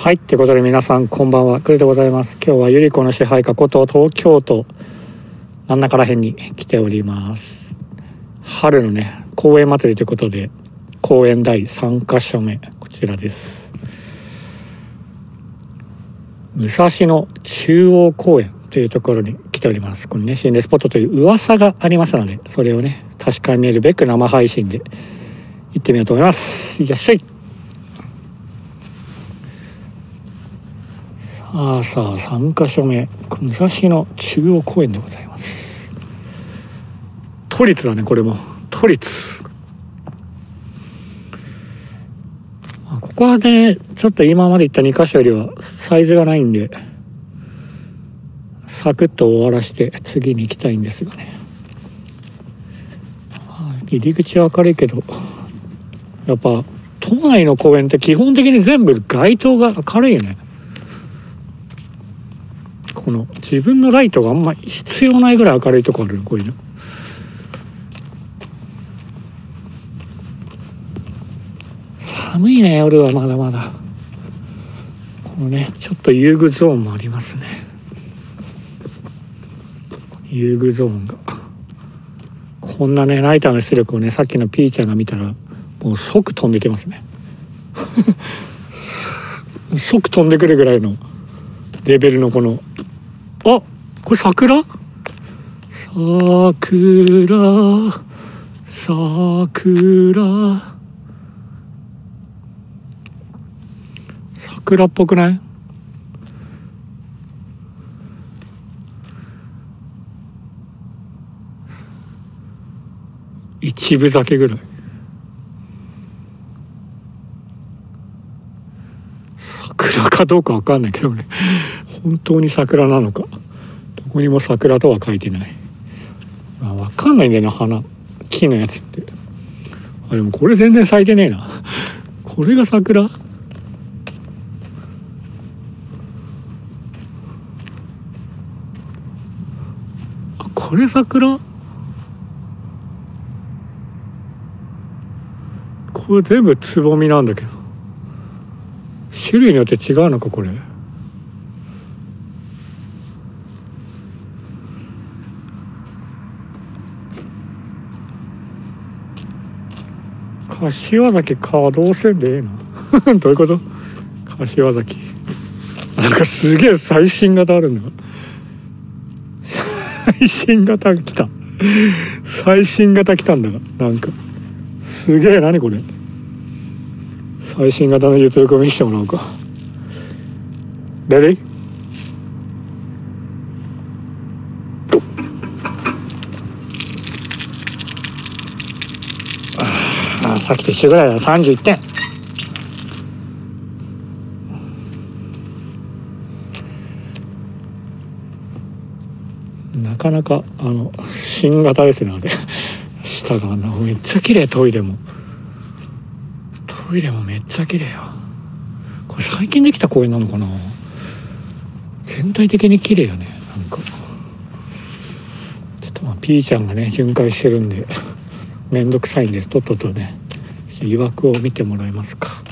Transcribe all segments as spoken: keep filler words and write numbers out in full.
はい、ということで皆さんこんばんは、クルでございます。今日はゆり子の支配下こと東京都真ん中ら辺に来ております。春のね公園祭りということで、公園だいさんかしょめこちらです。武蔵野中央公園というところに来ております。このね心霊スポットという噂がありますので、それをね確かめるべく生配信で行ってみようと思います。いらっしゃい。さあさあさんかしょめ、武蔵野中央公園でございます。都立だね、これも都立。ここはねちょっと今まで行ったにかしょよりはサイズがないんで、サクッと終わらして次に行きたいんですがね。入り口は明るいけど、やっぱ都内の公園って基本的に全部街灯が明るいよね。この自分のライトがあんま必要ないぐらい明るいとこあるの、こういうの。寒いね、夜はまだまだ。このねちょっと遊具ゾーンもありますね。遊具ゾーンがこんなねライターの出力をね、さっきのピーちゃんが見たらもう即飛んできますね即飛んでくるぐらいのレベルのこの、あ、これ桜？桜桜桜っぽくない？一分咲きぐらい。桜かどうかわかんないけどね、本当に桜なのか。どこにも桜とは書いてない。あ、わかんないんだよな、花木のやつって。あ、でもこれ全然咲いてねえな。これが桜？あ、これ桜？これ全部つぼみなんだけど、種類によって違うのかこれ。柏崎稼働せんでええなどういうこと？柏崎なんかすげえ最新型あるんだ。最新型来た最新型来たんだが、なんかすげえ、何これ。最新型の実力を見せてもらおうか。レディー？ああ、さっきと一緒ぐらいだ。さんじゅういってん。なかなかあの新型ですね、あれ下がめっちゃ綺麗。トイレもトイレもめっちゃ綺麗や。これ最近できた公園なのかな。全体的に綺麗よね。なんかちょっとまあ P ちゃんがね巡回してるんでめんどくさいんで、とっととね曰くを見てもらえますか。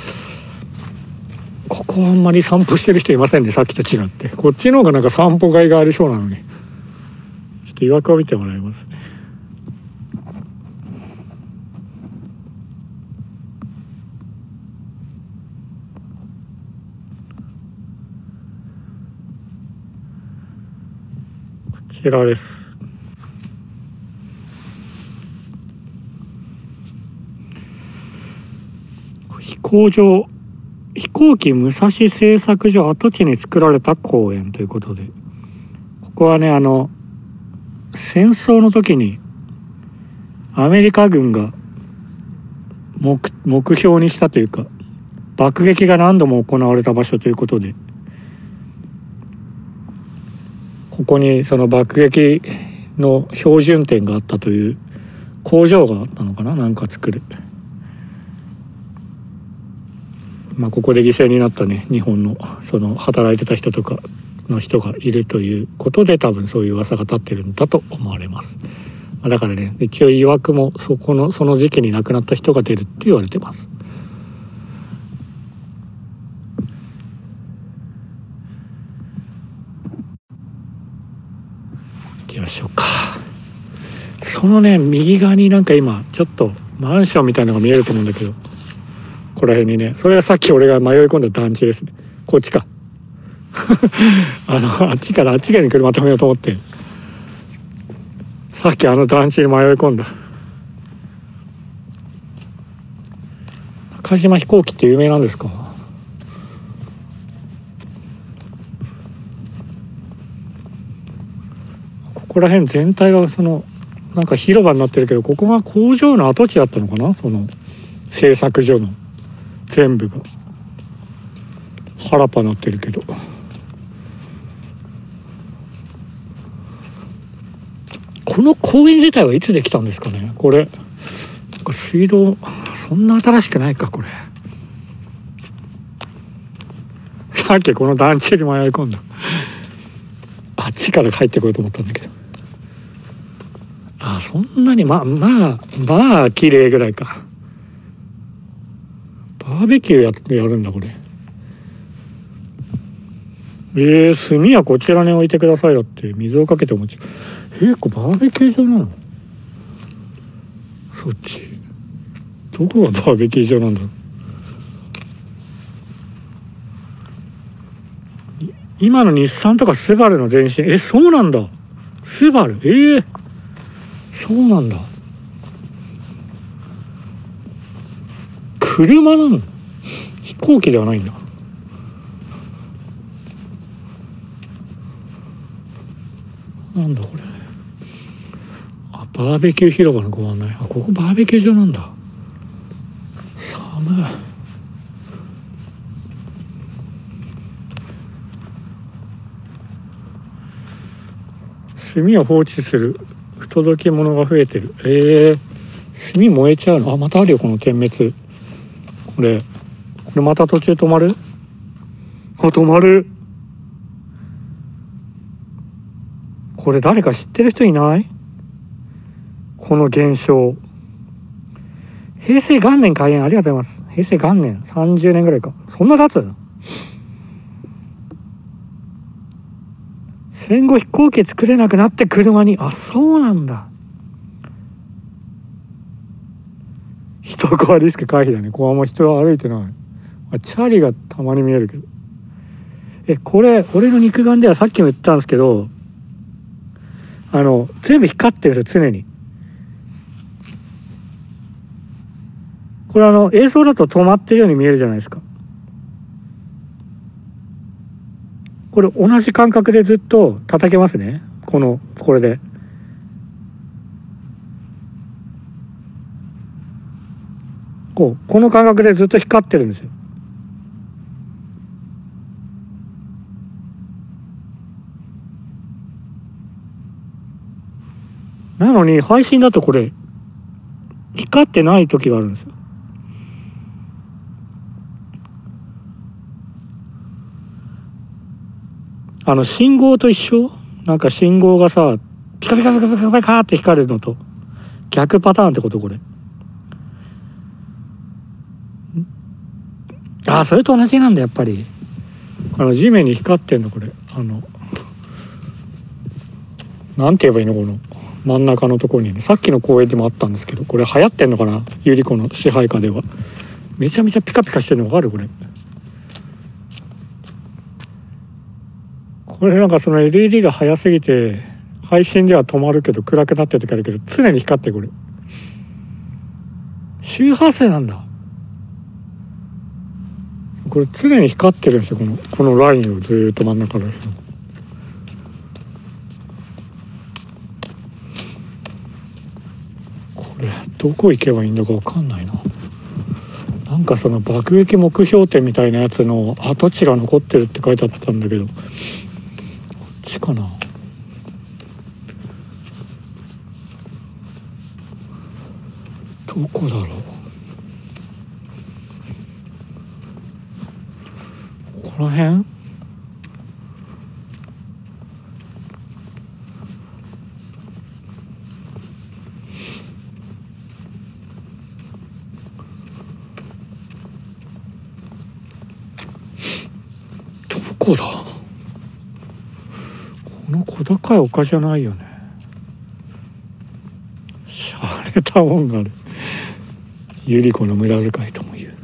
ここはあんまり散歩してる人いませんね、さっきと違って。こっちの方がなんか散歩がいがありそうなのに、ちょっと曰くを見てもらいますね。こちらです。飛行場、飛行機武蔵製作所跡地に作られた公園ということで、ここはねあの戦争の時にアメリカ軍が 目, 目標にしたというか、爆撃が何度も行われた場所ということで、ここにその爆撃の標準点があったという工場があったのかな、なんか作る。まあここで犠牲になったね日本のその働いてた人とかの人がいるということで、多分そういう噂が立ってるんだと思われます。だからね一応曰くもそこのその時期に亡くなった人が出るって言われてます。 しょうか。そのね右側になんか今ちょっとマンションみたいなのが見えると思うんだけど、ここら辺にね、それがさっき俺が迷い込んだ団地ですね。こっちかあのあっちからあっち側に車止めようと思って、さっきあの団地に迷い込んだ。中島飛行機って有名なんですか？ここら辺全体がそのなんか広場になってるけど、ここが工場の跡地だったのかな、その製作所の全部が原っぱなってるけど。この公園自体はいつできたんですかね。これなんか水道そんな新しくないか。これさっきこの団地に迷い込んだ。あっちから帰ってこようと思ったんだけど、あ、そんなにまあまあまあ綺麗ぐらいか。バーベキューやってやるんだこれ。えー、炭はこちらに置いてくださいだって。水をかけてお持ち。えー、これバーベキュー場なの？そっちどこがバーベキュー場なんだろう。今の日産とかスバルの前身。え、そうなんだ。スバル、えー、そうなんだ。車なの？飛行機ではないんだ。なんだこれ。あ、バーベキュー広場のご案内。あ、ここバーベキュー場なんだ。寒い。炭を放置する不届き者が増えてる。えー、炭燃えちゃうの？あ、またあるよこの点滅。これこれまた途中止まる？あ、止まる。これ誰か知ってる人いない？この現象。平成元年開園、ありがとうございます。平成元年さんじゅうねんぐらいか。そんな経つ？戦後飛行機作れなくなって車に。あ、そうなんだ。人がリスク回避だね。ここはあんま人は歩いてない。あ、チャリがたまに見えるけど。え、これ俺の肉眼ではさっきも言ったんですけど、あの全部光ってるんですよ常に。これあの映像だと止まってるように見えるじゃないですか。これ同じ感覚でずっと叩けますね。このこれでこうこの感覚でずっと光ってるんですよ。なのに配信だとこれ光ってない時があるんですよ。あの信号と一緒。なんか信号がさピカピカピカピカピカピカって光るのと逆パターンってことこれ。ああ、それと同じなんだやっぱり。あの地面に光ってんのこれ。あのなんて言えばいいの、この真ん中のところにね。さっきの公園でもあったんですけど、これ流行ってんのかな、ゆり子の支配下では。めちゃめちゃピカピカしてるの分かるこれ。これなんかその エルイーディー が早すぎて配信では止まるけど暗くなってる時あるけど、常に光ってるこれ。周波数なんだこれ。常に光ってるんですよ、このこのラインをずーっと真ん中で。これどこ行けばいいんだか分かんないな。なんかその爆撃目標点みたいなやつの跡地が残ってるって書いてあったんだけど、こっちかな。どこだろう。ここら辺？どこだ。この小高い丘じゃないよね。 れたもんがある。百合子の無駄遣いとも言う。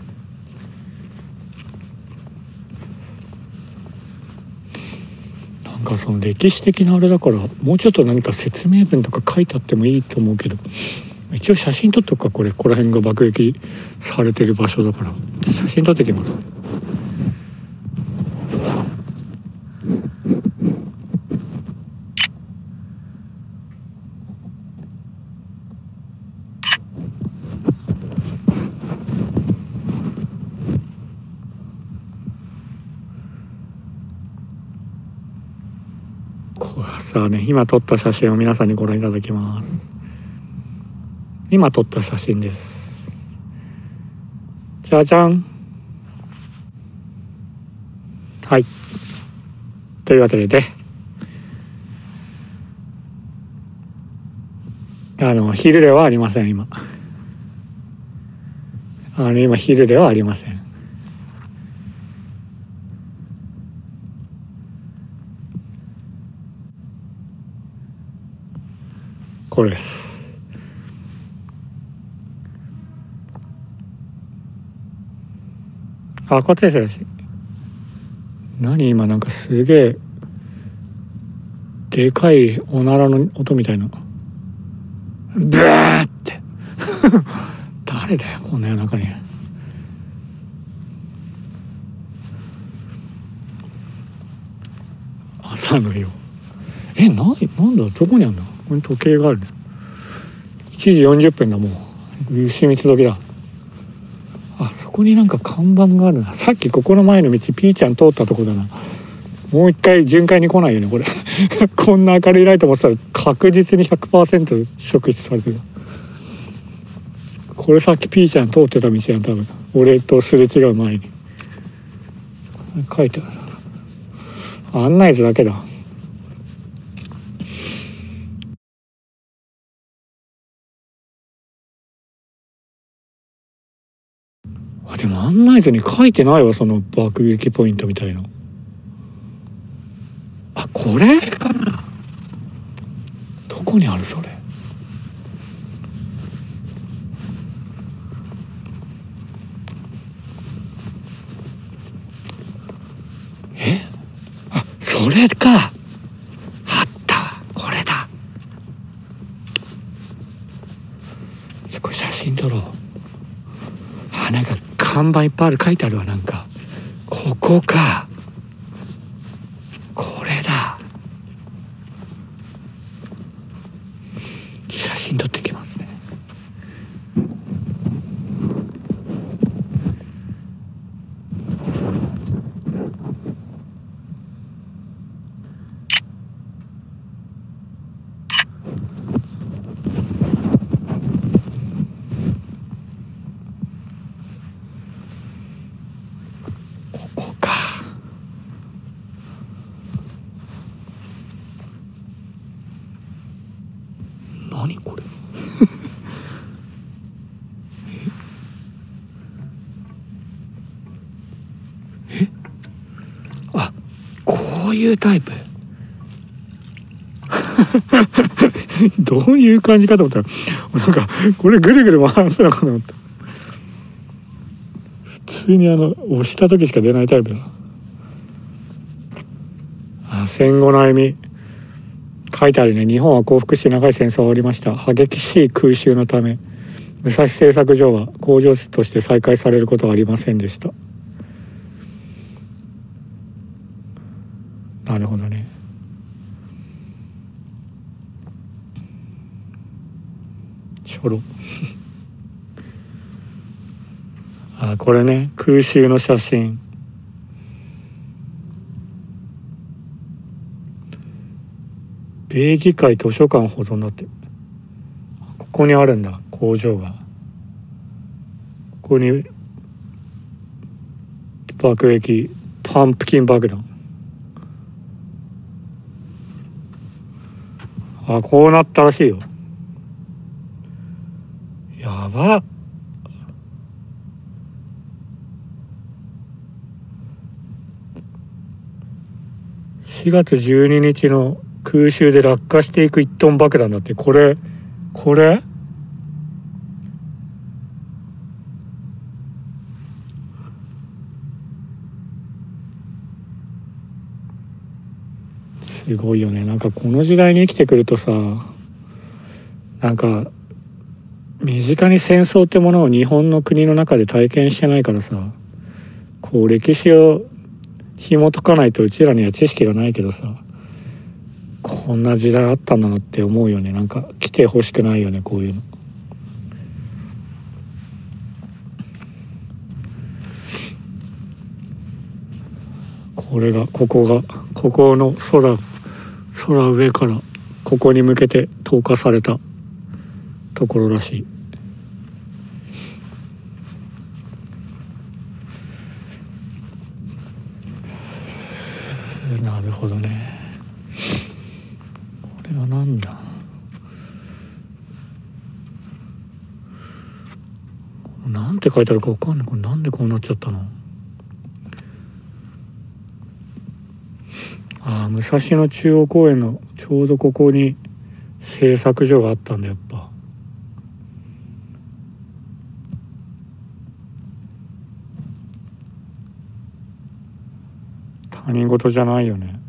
なんかその歴史的なあれだから、もうちょっと何か説明文とか書いてあってもいいと思うけど、一応写真撮っとくか。これここら辺が爆撃されてる場所だから写真撮ってきます。これさね、今撮った写真を皆さんにご覧いただきます。今撮った写真です。じゃじゃん。はい。というわけでね、あの昼ではありません。今あの今昼ではありません。これです。あ、こっちですよ。何今なんかすげえでかいおならの音みたいな、ブーって誰だよこんな夜中に。朝のよ。え、な、なんだ、どこにあるんだ。ここに時計がある。いちじよんじゅっぷんだ。もう牛蜜時だ。あそこになんか看板があるな。さっきここの前の道ピーちゃん通ったとこだな。もう一回巡回に来ないよねこれこんな明るいライト持ってたら確実に ひゃくパーセント 職質されてる。これさっきピーちゃん通ってた道やん、多分俺とすれ違う前に書いてある。案内図だけだ。あ、でも案内図に書いてないわ、その爆撃ポイントみたいな。あ、これかな。どこにあるそれ。え、あ、それか。あった、これだ。これ写真撮ろう。あ、なんか看板いっぱいある、書いてあるわ。なんかここか。これだ。写真撮ってきますね。ここか。何これええ、あ、こういうタイプどういう感じかと思ったら、なんかこれぐるぐる回すのかなと思った。普通にあの押した時しか出ないタイプだ。あ、戦後の歩み書いてあるね。日本は降伏し長い戦争を終わりました。激しい空襲のため武蔵製作所は工場として再開されることはありませんでした。なるほどね。ちょろあ、これね、空襲の写真。米議会図書館保存だって。ここにあるんだ、工場が。ここに爆撃パンプキン爆弾。あ、こうなったらしいよ。やばっ。しがつじゅうににちの空襲で落下していくいちトン爆弾だって。これこれすごいよね。なんかこの時代に生きてくるとさ、なんか身近に戦争ってものを日本の国の中で体験してないからさ、こう歴史を紐解かないとうちらには知識がないけどさ、こんな時代あったんだなって思うよね。なんか来てほしくないよね、こういうの。これがここがここの空空上からここに向けて投下されたところらしい。なるほどね。これはなんだ。なんて書いてあるかわかんない。これなんでこうなっちゃったの。ああ、武蔵野中央公園のちょうどここに製作所があったんだ。やっぱ他人事じゃないよね。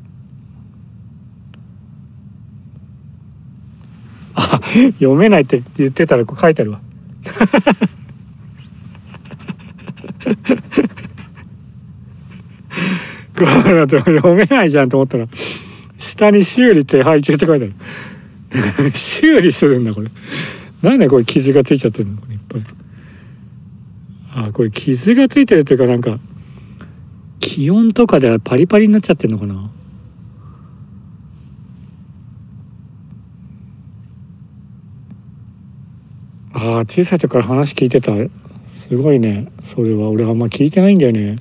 あ、読めないって言ってたらこう書いてあるわ。これだって読めないじゃんと思ったら、下に修理手配中って書いてある。修理するんだこれ。なんでこれ傷がついちゃってるのこれいっぱい。あ、これ傷がついてるっていうか、なんか気温とかでパリパリになっちゃってるのかな。ああ、小さい時から話聞いてた。すごいね。それは俺あんま聞いてないんだよね。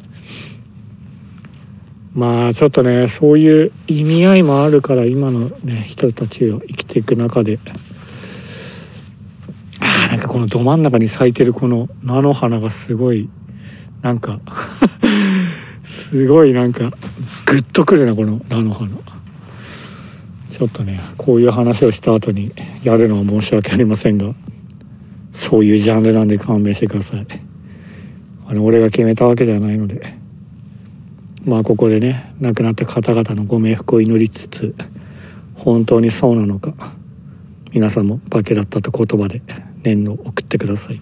まあちょっとね、そういう意味合いもあるから、今のね人たちを生きていく中で、あ、なんかこのど真ん中に咲いてるこの菜の花がすごいなんかすごいなんかグッとくるな、この菜の花。ちょっとね、こういう話をした後にやるのは申し訳ありませんが、そういうジャンルなんで勘弁してください。あの俺が決めたわけではないので、まあここでね亡くなった方々のご冥福を祈りつつ、本当にそうなのか皆さんも化けだったと言葉で念を送ってください。い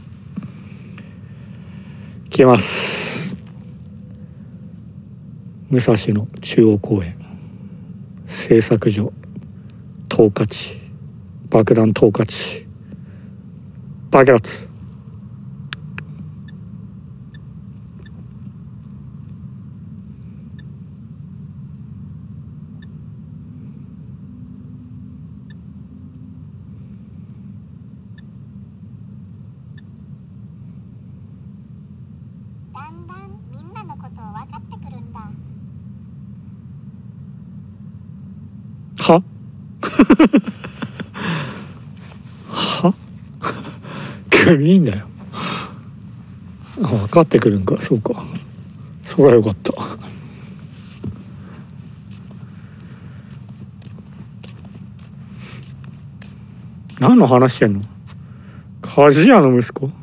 きます。武蔵野中央公園製作所投下地、爆弾投下地、爆発。 だんだんみんなのことを分かってくるんだ。 ははいいんだよ。分かってくるんか。そうか、それはよかった。何の話してんの。鍛冶屋の息子。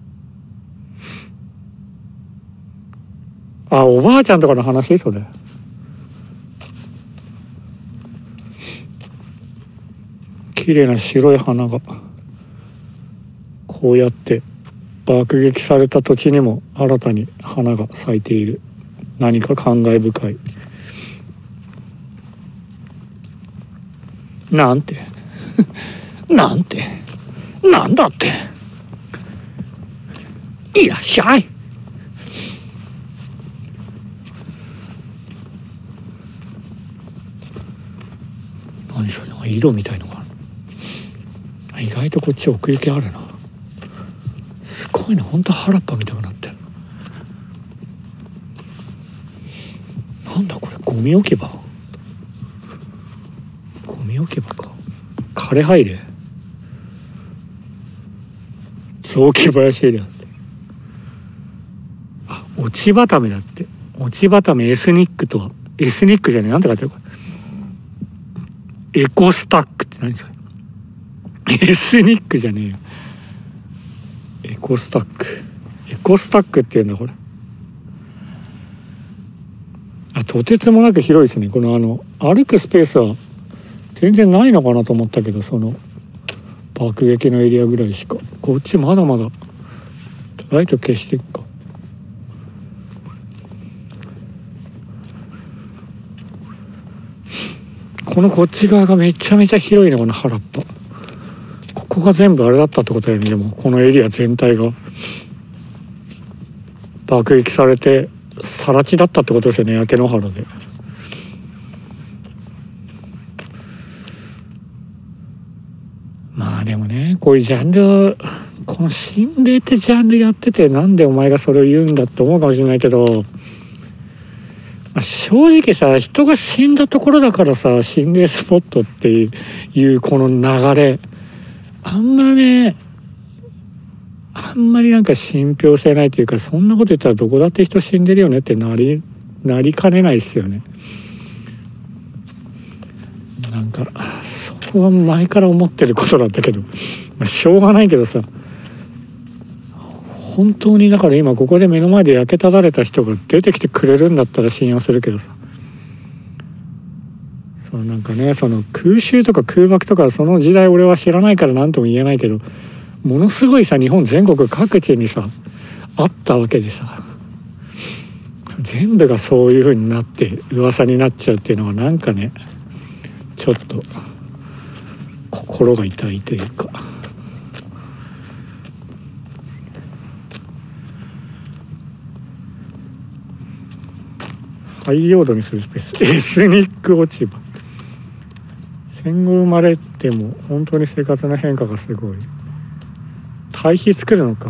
あ、おばあちゃんとかの話。それ綺麗な白い花がこうやって爆撃された土地にも新たに花が咲いている。何か感慨深い。なんてなんてなんだって。いらっしゃい。何それ、色みたいのがある。意外とこっち奥行きあるな。すごいね、ほんと原っぱみたいになってる。なんだこれ、ゴミ置き場。ゴミ置き場か。枯葉入れ、雑木林エリアって。あ、落ち葉ためだって。落ち葉ためエスニックとは、エスニックじゃねえ、なんて書いてあるか。エコスタックって何それ。エスニックじゃねえよ。エコスタック、エコスタックっていうんだこれ。あ、とてつもなく広いですね。このあの歩くスペースは全然ないのかなと思ったけど、その爆撃のエリアぐらいしか。こっちまだまだライト消していくか。このこっち側がめちゃめちゃ広いのかな、原っぱ。ここが全部あれだったってことだよね。でもこのエリア全体が爆撃されて更地だったってことですよね、焼け野原で。まあでもね、こういうジャンルを、この心霊ってジャンルやっててなんでお前がそれを言うんだって思うかもしれないけど、まあ、正直さ、人が死んだところだからさ、心霊スポットっていうこの流れ、あんまね、あんまりなんか信憑性ないというか、そんなこと言ったらどこだって人死んでるよねってなりなりかねないですよね。なんかそこは前から思ってることなんだけど、まあ、しょうがないけどさ、本当にだから今ここで目の前で焼けただれた人が出てきてくれるんだったら信用するけどさ、そうなんかね、その空襲とか空爆とかその時代俺は知らないから何とも言えないけど、ものすごいさ、日本全国各地にさあったわけでさ、全部がそういう風になって噂になっちゃうっていうのはなんかね、ちょっと心が痛いというか。ハイヨードにするスペース、エスニック落ち葉。戦後生まれても本当に生活の変化がすごい。堆肥作るのか。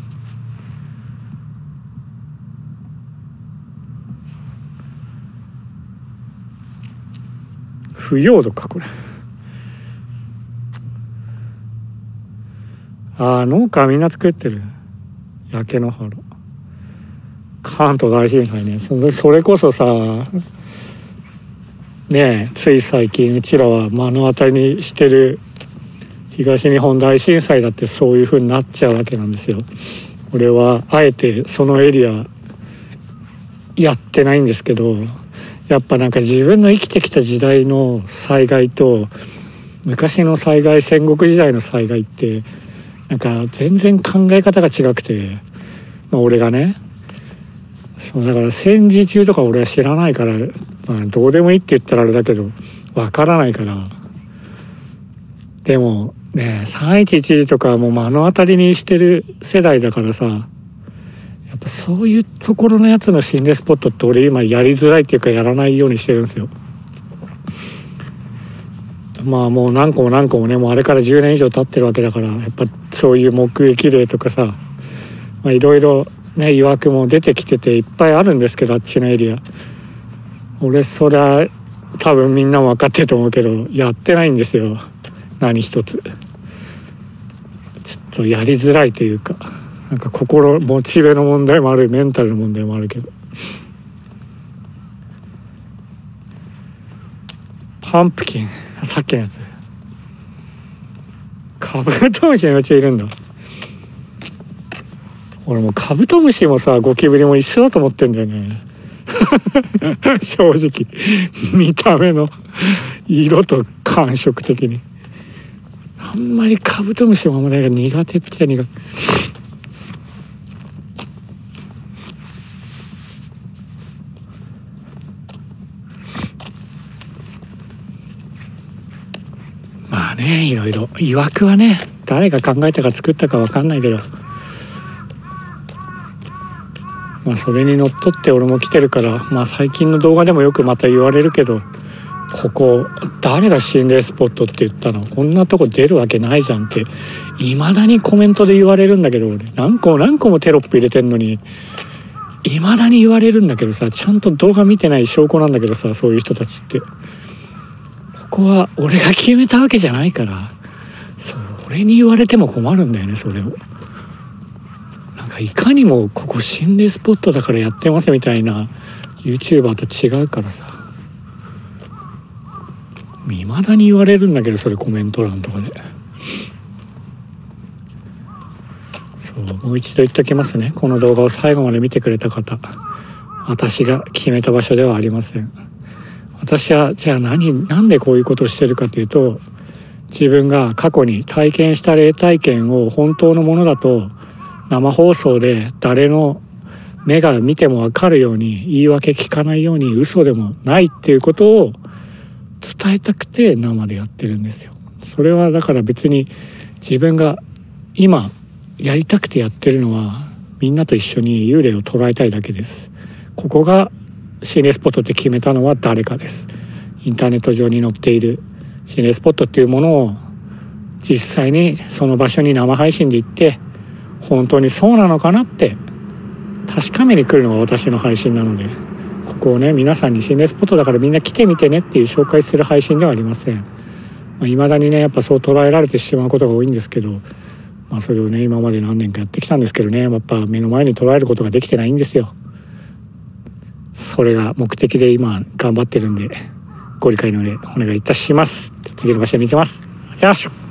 腐葉土かこれ。ああ、農家みんな作ってる。焼け野原。関東大震災ね。それ、それこそさ、ねえ、つい最近うちらは目の当たりにしてる東日本大震災だってそういう風になっちゃうわけなんですよ。俺はあえてそのエリアやってないんですけど、やっぱなんか自分の生きてきた時代の災害と昔の災害、戦国時代の災害ってなんか全然考え方が違くて、まあ、俺がね、そうだから戦時中とか俺は知らないから、まあ、どうでもいいって言ったらあれだけどわからないから。でもね、さんいちいちとかもう目の当たりにしてる世代だからさ、やっぱそういうところのやつの心霊スポットって俺今やりづらいっていうかやらないようにしてるんですよ。まあもう何個も何個もね、もうあれからじゅうねん以上経ってるわけだから、やっぱそういう目撃例とかさ、まあいろいろね、疑惑も出てきてていっぱいあるんですけど、あっちのエリア。俺そりゃ多分みんなも分かってると思うけどやってないんですよ、何一つ。ちょっとやりづらいというか、なんか心モチベの問題もある、メンタルの問題もあるけど。パンプキン、さっきのやつ。カブトムシの幼虫いるんだ。俺もカブトムシもさゴキブリも一緒だと思ってんだよね正直見た目の色と感触的にあんまりカブトムシもあんまり苦手っちゃ苦手。まあね、いろいろ疑惑はね、誰が考えたか作ったか分かんないけど、まあそれにのっとって俺も来てるから、まあ最近の動画でもよくまた言われるけど、ここ誰が心霊スポットって言ったの、こんなとこ出るわけないじゃんっていまだにコメントで言われるんだけど、俺何個も何個もテロップ入れてんのにいまだに言われるんだけどさ、ちゃんと動画見てない証拠なんだけどさ、そういう人たちって。ここは俺が決めたわけじゃないから、そう俺に言われても困るんだよね、それを。なんかいかにもここ心霊スポットだからやってますみたいな YouTuber と違うからさ、未だに言われるんだけど、それコメント欄とかで。そうもう一度言っときますね、この動画を最後まで見てくれた方、私が決めた場所ではありません。 私はじゃあ何なんでこういうことをしてるかというと、自分が過去に体験した霊体験を本当のものだと生放送で誰の目が見ても分かるように、言い訳聞かないように、嘘でもないっていうことを伝えたくて生でやってるんですよ。それはだから別に自分が今やりたくてやってるのは、みんなと一緒に幽霊を捉えたいだけです。ここが心霊スポットって決めたのは誰かです。インターネット上に載っている心霊スポットっていうものを実際にその場所に生配信で行って、本当にそうなのかなって確かめに来るのが私の配信なので、ここをね皆さんに心霊スポットだからみんな来てみてねっていう紹介する配信ではありません。まあ、未だにねやっぱそう捉えられてしまうことが多いんですけど、まあ、それをね今まで何年かやってきたんですけどね、やっぱ目の前に捉えることができてないんですよ。それが目的で今頑張ってるんで、ご理解の上お願いいたします。次の場所に行きます。じゃあ